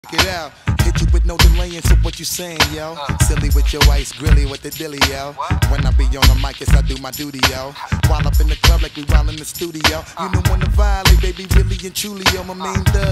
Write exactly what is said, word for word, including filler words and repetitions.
Check it out. Hit you with no delaying, so what you saying, yo? Uh, Silly with your ice grilly with the dilly, yo. What? When I be on the mic, yes, I do my duty, yo. While up in the club like we while in the studio. You know when to violate, baby, really and truly, yo, my main thug.